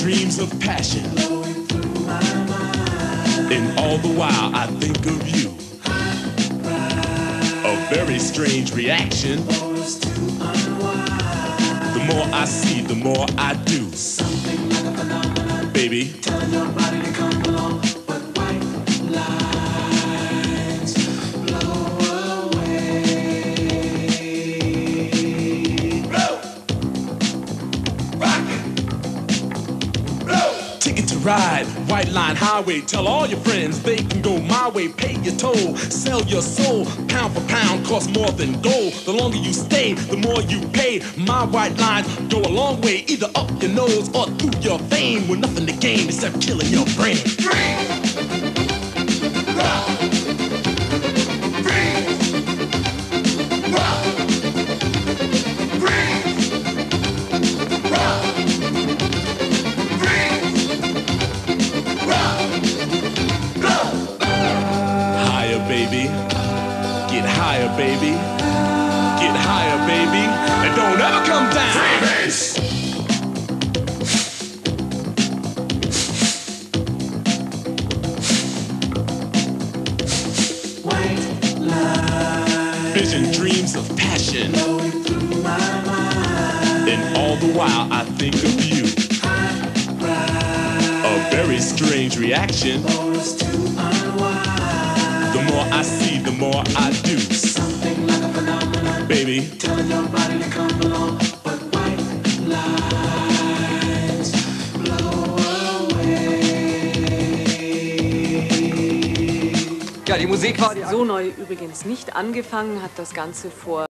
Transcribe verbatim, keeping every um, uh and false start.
dreams of passion. And all the while I think of you. A very strange reaction. The more I see, the more I do. Something like a phenomenon. Baby, telling your body to come along, but white lines blow away. Blow! Rock it! Blow! ticket to ride, White Line Highway. Tell all your friends they can go my way. Pay your toll, sell your soul. Pound for pound costs more than gold. The longer you stay, the more you pay. My white lines go a long way, either up your nose or through your vein. With nothing to gain except killing your brain. Freeze! Rock! Freeze! Rock! Freeze! Rock! Freeze! Rock! Blow! Higher, baby. Get higher, baby. Get higher, baby. And don't ever come down. Freebase! White line Vision, dreams of passion. flowing through my mind. And all the while I think of you. A very strange reaction. For us to unwind. The more I see, the more I do. Something like a phenomenon. Baby, Telling your body to come along, but white lines blow away. Ja, die Musik war die So neu übrigens nicht angefangen, hat das Ganze vor